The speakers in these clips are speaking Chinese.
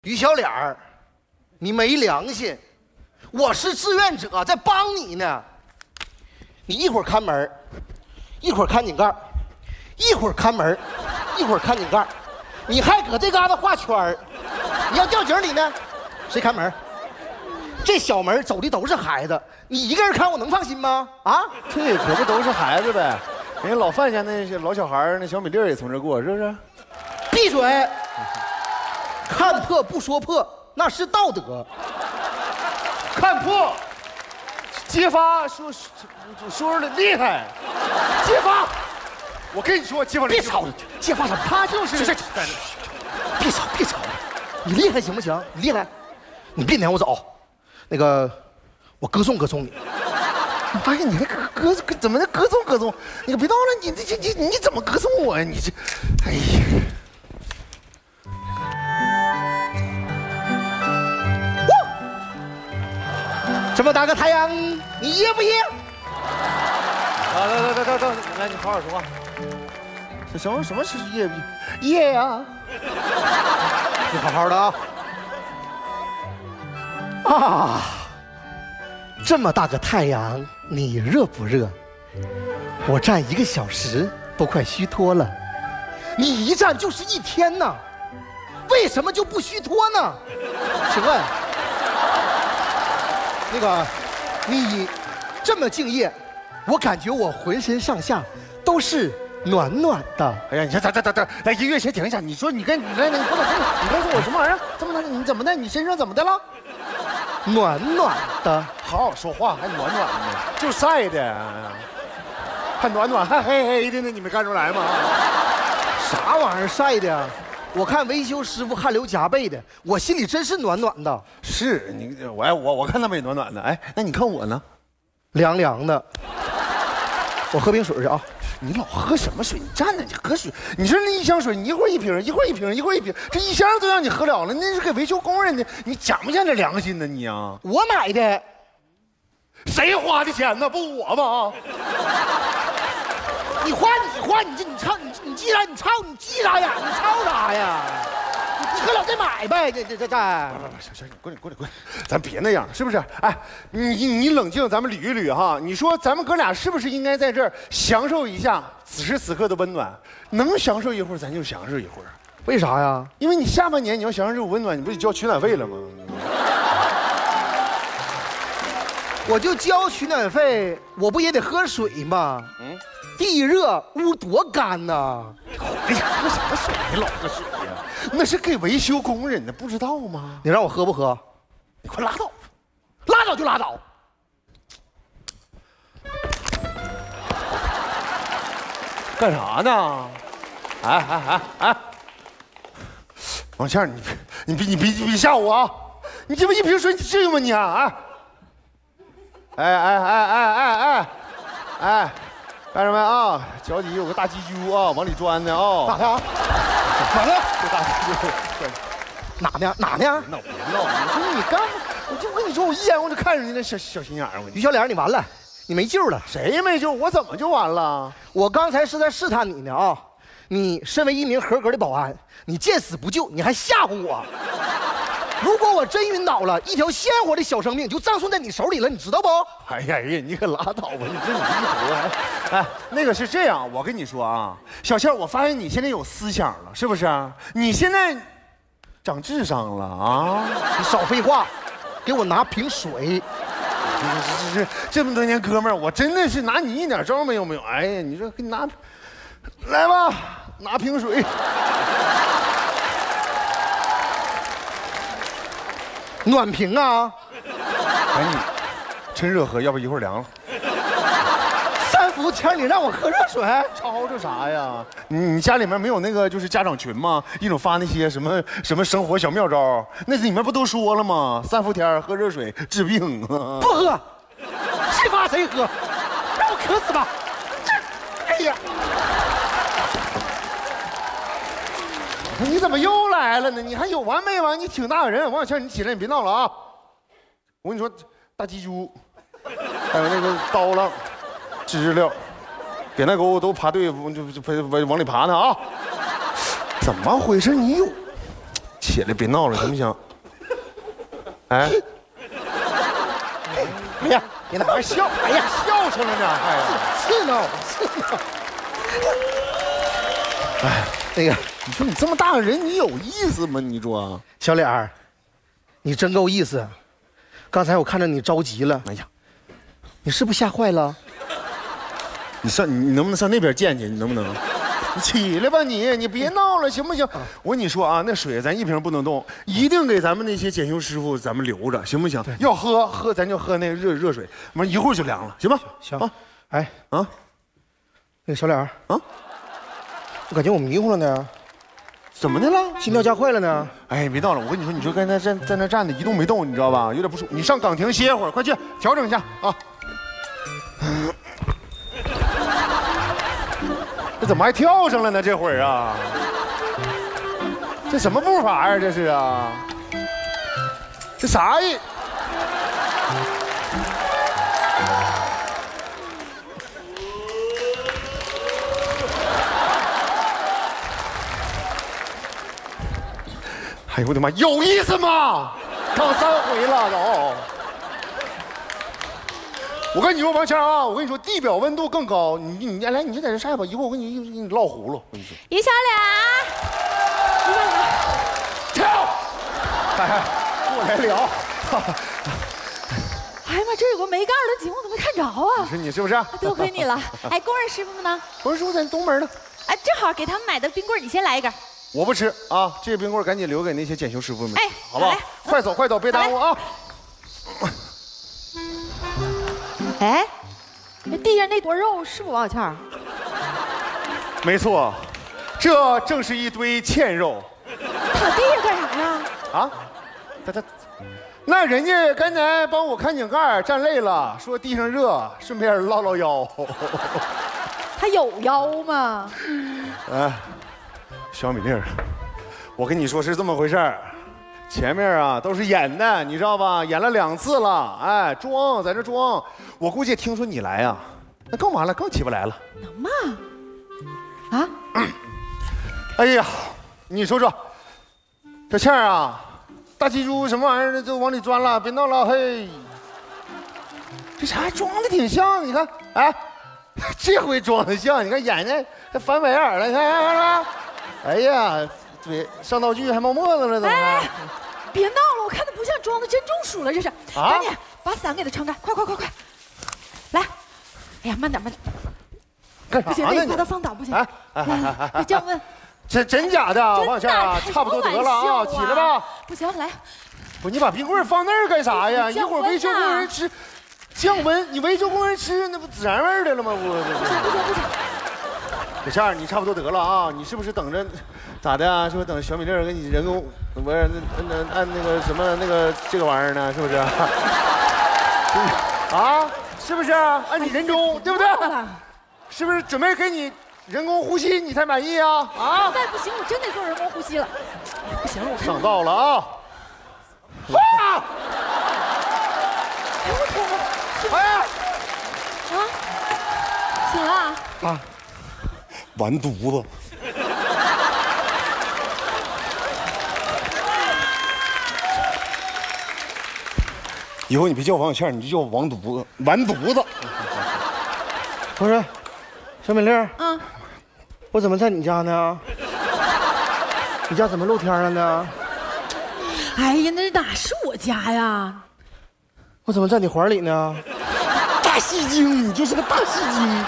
于小脸儿，你没良心！我是志愿者，在帮你呢。你一会儿看门，一会儿看井盖，一会儿看门，一会儿看井盖，你还搁这嘎达画圈儿。你要掉井里呢，谁看门？这小门走的都是孩子，你一个人看我能放心吗？啊， 这可不都是孩子呗？人家老范家那些老小孩那小米粒也从这过，是不是？ 闭嘴！看破不说破，那是道德。 看破，揭发说的厉害，揭发。我跟你说，揭发别吵，揭发什么？ 他就是别吵，别吵，你厉害行不行？你厉害，你别撵我走。那个，我歌颂歌颂你。 哎呀，你还歌怎么的歌颂歌颂？你可别闹了，你怎么歌颂我呀？你这，哎呀！ 这么大个太阳，你噎不噎？ 来，你好好说话。这什么是噎不噎呀？ 你好好的啊！啊，这么大个太阳，你热不热？我站1个小时都快虚脱了，你一站就是1天呢，为什么就不虚脱呢？请问，那个你这么敬业，我感觉我浑身上下都是暖暖的。 哎呀，你等，来音乐先停一下。你说你告诉我什么玩意儿？这么的，你怎么的？你身上怎么的了？ 暖暖的， 好好说话，还暖暖的，就晒的，还暖暖，还黑黑的呢，你没看出来吗？ 啥玩意儿晒的？我看维修师傅汗流浃背的，我心里真是暖暖的。 是你，我看他们也暖暖的。哎，那你看我呢？ 凉凉的。我喝瓶水去啊。 你老喝什么水？你站着，你喝水。你说那一箱水，你一会儿一瓶，一会儿一瓶，一会儿一瓶，这一箱都让你喝了了，那是给维修工人的，你讲不讲点良心呢你啊？ 我买的。 谁花的钱呢？不我吗？ 你花，你操，你记啥？你记啥呀？你操啥呀？你喝了再买呗，这。 行，你滚，咱别那样，是不是？哎，你冷静，咱们捋一捋哈。你说咱们哥俩是不是应该在这儿享受一下此时此刻的温暖？能享受一会儿，咱就享受一会儿。 为啥呀？ 因为你下半年你要享受这种温暖，你不得交取暖费了吗？ 我就交取暖费，我不也得喝水吗？地热屋多干呐！ 哎呀，喝什么水？你老喝水呀？那是给维修工人的，不知道吗？ 你让我喝不喝？ 你快拉倒， 拉倒就拉倒。 干啥呢？哎！王倩，你别吓我啊！你这么一瓶水，你至于吗你啊？哎，干什么啊？脚底有个大鸡揪啊，往里钻的啊。 哪呢？哪呢？ 这大鸡揪。 哪呢？ 闹别闹！你说你干嘛？我就跟你说，我一眼我就看着你那小心眼儿。 于小脸，你完了，你没救了。 谁没救？我怎么就完了？ 我刚才是在试探你呢啊！你身为一名合格的保安，你见死不救，你还吓唬我。如果我真晕倒了，一条鲜活的小生命就葬送在你手里了，你知道不？ 哎呀，你可拉倒吧！你这一头哎，那个是这样，我跟你说啊，小倩，我发现你现在有思想了，是不是？你现在长智商了啊！ 你少废话，给我拿瓶水。 这么多年哥们儿，我真的是拿你一点招没有。哎呀，你说给你拿，来吧，拿瓶水。 暖瓶啊！ 赶紧趁热喝，要不一会儿凉了。 3伏天你让我喝热水， 吵吵啥呀？你家里面没有那个就是家长群吗？一种发那些什么生活小妙招，那里面不都说了吗？3伏天喝热水治病啊！ 不喝，谁发谁喝，让我渴死吧！哎呀！ 你怎么又来了呢？你还有完没完？你挺大个人，王小倩，你起来，你别闹了啊！我跟你说，大鸡揪，还有那个刀郎、知了、扁担沟都爬队，就往里爬呢啊！怎么回事？你有起来，别闹了，行不行？哎，哎呀，你哪还笑？哎呀，笑去了呢，哎呀， 刺挠。哎，那个， 你说你这么大个人，你有意思吗？你说， 小脸儿，你真够意思。刚才我看着你着急了， 哎呀， 你是不是吓坏了？ 你能不能上那边见去？你能不能？你起来吧你别闹了，行不行？我跟你说啊，那水咱一瓶不能动，一定给咱们那些检修师傅咱们留着，行不行？要喝咱就喝那个热水，完一会儿就凉了，行吧？ 行啊， 哎啊， 那个小脸儿啊， 我感觉我迷糊了呢， 怎么的了？ 心跳加快了呢。 哎，别闹了，我跟你说，你就刚才在那站着一动没动，你知道吧？有点不舒服，你上岗亭歇会儿，快去调整一下啊。这怎么还跳上了呢？这会儿啊，这什么步伐呀？这是啊，这啥意？哎呦我的妈，有意思吗？刚3回了都。我跟你说，王谦啊，我跟你说，地表温度更高。你来，你就在这晒吧，一会儿我给你烙葫芦。我跟你说， 于小脸， 跳，哎，过来聊。 哎呀妈，这有个没盖的井，我怎么没看着啊？ 你说你是不是？ 多亏你了。哎，工人师傅们呢？ 工人师傅在东门呢。 哎，正好给他们买的冰棍，你先来一根。 我不吃啊，这个冰棍赶紧留给那些检修师傅们。 哎， 好不好？快走快走，别耽误啊！ 哎，那地上那坨肉是不王小倩？ 没错，这正是一堆欠肉。 躺地上干啥呀？ 啊？那人家刚才帮我看井盖，站累了，说地上热，顺便唠唠腰。 他有腰吗？ 哎，小米粒儿，我跟你说是这么回事儿，前面啊都是演的，你知道吧？演了2次了，哎，装在这装。我估计听说你来呀，那更完了，更起不来了。 能吗？啊？ 哎呀，你说说，小倩儿啊，大鸡猪什么玩意儿都往里钻了，别闹了，嘿。这啥装的挺像，你看，哎，这回装的像，你看眼睛还翻白眼了，你看。哎呀，对，上道具还冒沫子了，怎么？ 哎，别闹了，我看他不像装的，真中暑了，这是。赶紧把伞给他撑开，快！来，哎呀，慢点。 干啥呢？ 不行，得把他放倒，不行。来，别降温。 真假的，王小倩啊，差不多得了啊，起来吧。 不行，来。 不，你把冰棍放那儿干啥呀？一会儿维修工人吃，降温，你维修工人吃那不孜然味的了吗？不行。小倩儿，你差不多得了啊！你是不是等着咋的啊？是不是等小米粒儿给你人工不是按那个什么那个这个玩意儿呢？是不是？啊？是不是？按你人工对不对？是不是准备给你人工呼吸你才满意啊？啊！ 再不行，我真得做人工呼吸了。不行了，我上道了啊！啊！哎！ 啊！醒了啊！完犊子！以后你别叫王小倩，你就叫我王犊子，完犊子。 不是，小美丽儿， 嗯， 我怎么在你家呢？你家怎么露天了呢？ 哎呀，那哪是我家呀？ 我怎么在你怀里呢？ 大戏精，你就是个大戏精。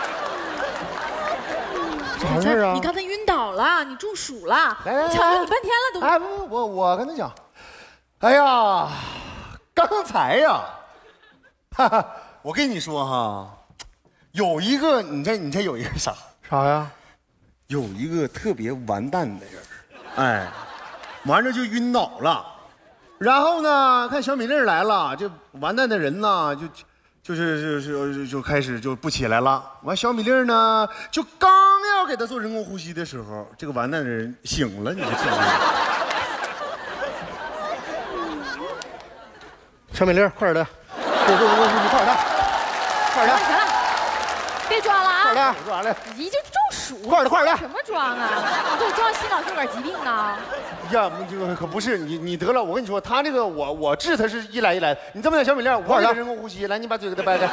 啥事儿啊？ 你刚才晕倒了，你中暑了。 来， 抢了你半天了都。 哎不，我跟他讲，哎呀，刚才呀，哈哈，我跟你说哈，有一个，你猜有一个啥呀？ 有一个特别完蛋的人，哎，完了就晕倒了，然后呢，看小米粒来了，这完蛋的人呢就开始就不起来了。完，小米粒呢就刚要给他做人工呼吸的时候，这个完蛋的人醒了，你说信不信？ 小美丽，快点的，给我做人工呼吸，快点的， 行了，别装了啊！ 快点，我做完了。 已经中暑鼠。 快点来！ 什么装啊？你给我装心脑血管疾病呢？ 呀，这个可不是你得了，我跟你说，他这个我治他是一来一来的。你这么点小米粒，我给他人工呼吸，来，你把嘴给他掰开。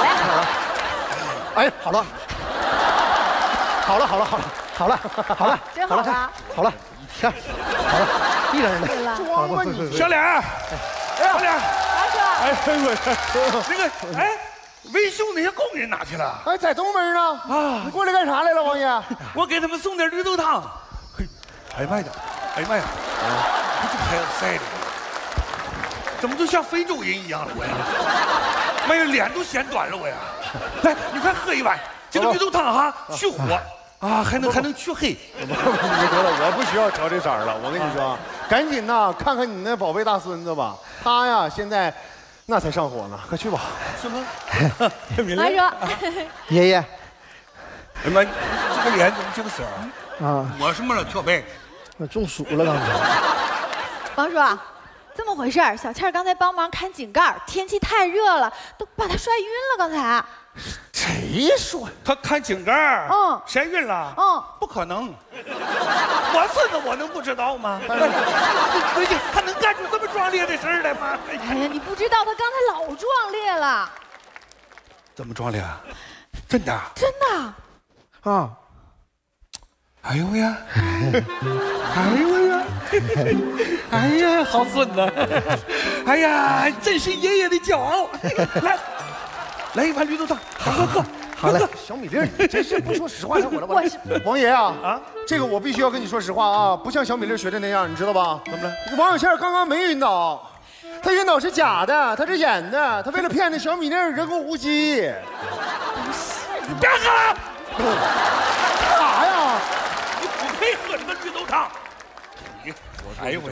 哎，好了，好了， 真好了， 好了，看，好了，一人的， 装吧你， 小脸儿，小脸儿， 王叔， 哎，那个，哎，维修那些工人哪去了？ 哎，在东门呢。啊，你过来干啥来了，王爷？ 我给他们送点绿豆汤。嘿，哎呀妈呀，哎呀妈呀，你这孩子晒的，怎么都像非洲人一样了我呀？妈呀，脸都显短了我呀！来，你快喝一碗，这个绿豆汤哈，去火啊，还能去黑。 得了，我不需要调这色儿了。我跟你说，赶紧呐，看看你那宝贝大孙子吧，他呀现在那才上火呢，快去吧。 什么？ 王叔， 爷爷哎呀妈，这个脸怎么这个色儿啊， 我什么了，跳白？ 我中暑了刚才。 王叔。这么回事儿，小倩儿刚才帮忙看井盖，天气太热了，都把她摔晕了。刚才， 谁说？ 他看井盖，摔晕了，不可能，我孙子我能不知道吗？他能干出这么壮烈的事儿来吗？ 哎呀，你不知道他刚才老壮烈了， 怎么壮烈？真的？ 真的啊！ 哎呦呀！哎呦呀！哎呀，好孙子！哎呀，真是爷爷的骄傲！来一碗绿豆汤，喝。 好嘞， 小米粒，你真是不说实话，我王爷啊，这个我必须要跟你说实话啊，不像小米粒学的那样，你知道吧？ 怎么了？ 王小倩刚刚没晕倒，她晕倒是假的，她是演的，她为了骗那小米粒人工呼吸。 不是， 你别喝了！ 干啥呀？ 你不配喝这个绿豆汤。哎呦喂！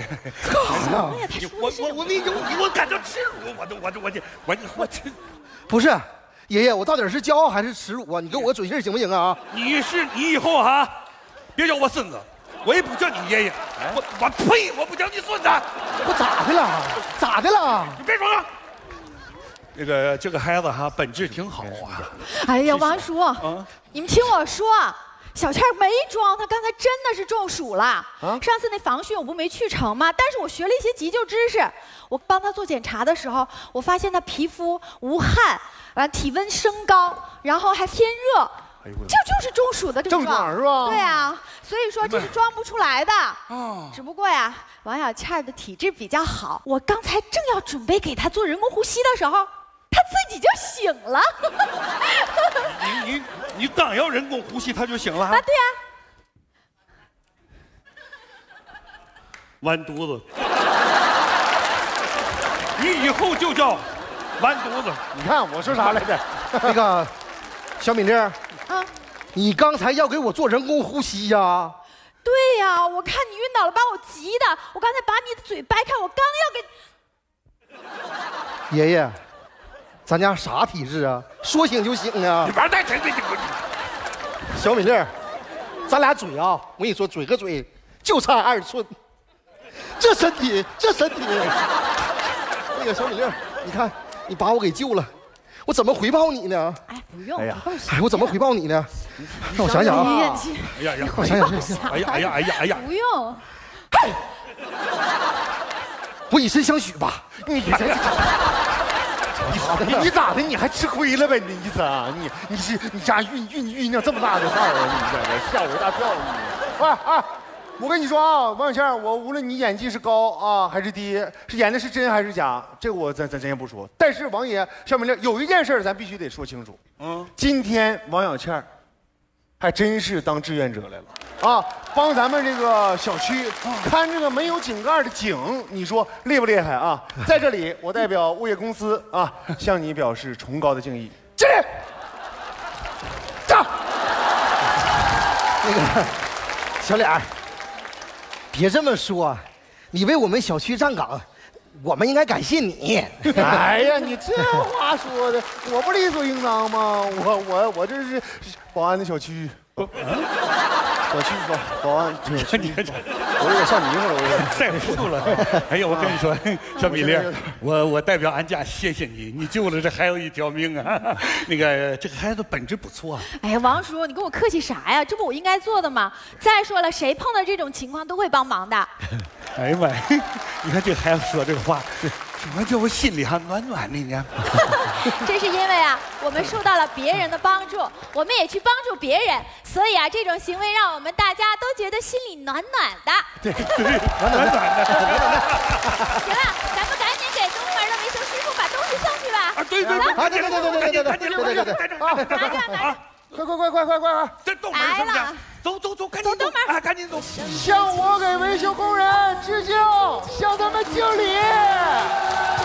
我感到耻辱，我这不是，爷爷，我到底是骄傲还是耻辱啊？你给我个准信行不行啊？ 你以后哈，别叫我孙子，我也不叫你爷爷，我呸！我不叫你孙子。 我咋的了？咋的了？ 你别说了。这个孩子哈，本质挺好啊。 哎呀，王叔，你们听我说。小倩没装，她刚才真的是中暑了。上次那防汛我不没去成吗？但是我学了一些急救知识。我帮她做检查的时候，我发现她皮肤无汗，完体温升高，然后还偏热。这就是中暑的症状是吧？ 对啊，所以说这是装不出来的。只不过呀，王小倩的体质比较好。我刚才正要准备给她做人工呼吸的时候，她自己就醒了。 你刚要人工呼吸，他就醒了啊？对呀。 完犊子！你以后就叫完犊子。 你看我说啥来着？ 那个小敏粒儿，你刚才要给我做人工呼吸呀？ 对呀，我看你晕倒了，把我急的，我刚才把你的嘴掰开，我刚要给。 爷爷。咱家啥体质啊？说醒就醒啊！ 你玩蛋， 小米粒儿，咱俩嘴啊，我跟你说，嘴和嘴就差2寸，这身体。那个小米粒儿，你看你把我给救了，我怎么回报你呢？ 哎，不用， 我怎么回报你呢？让我想想啊！ 哎呀， 我想想， 哎呀， 不用。 我以身相许吧。 你咋的？你还吃亏了呗？你的意思啊？你家酝酿这么大的事儿啊？你在这吓我一大跳！你我跟你说啊，王小倩，我无论你演技是高啊还是低，是演的是真还是假，这个我咱先不说。但是王爷小美丽有一件事咱必须得说清楚。今天王小倩还真是当志愿者来了啊，帮咱们这个小区看这个没有井盖的井，你说厉不厉害啊？在这里，我代表物业公司啊，向你表示崇高的敬意。敬礼！站！ 那个小脸儿，别这么说，你为我们小区站岗，我们应该感谢你。 哎呀，你这话说的，我不理所应当吗？我这是保安的小区。小区保安， 我有点吓迷糊了，我晒糊涂了。哎呀，我跟你说，小米粒，我代表俺家谢谢你，你救了这孩子一条命啊。那个这个孩子本质不错。 哎呀，王叔，你跟我客气啥呀？这不我应该做的吗？再说了，谁碰到这种情况都会帮忙的。 哎呀妈呀，你看这孩子说这个话，怎么叫我心里还暖暖的呢？ 这是因为啊，我们受到了别人的帮助，我们也去帮助别人，所以啊，这种行为让我们大家都觉得心里暖暖的。 对，暖暖的。 行了，咱们赶紧给东门的维修师傅把东西送去吧。 啊，对，赶紧， 拿着， 快！这东门是不是？走，赶紧走啊，赶紧走。 向我给维修工人致敬，向他们敬礼。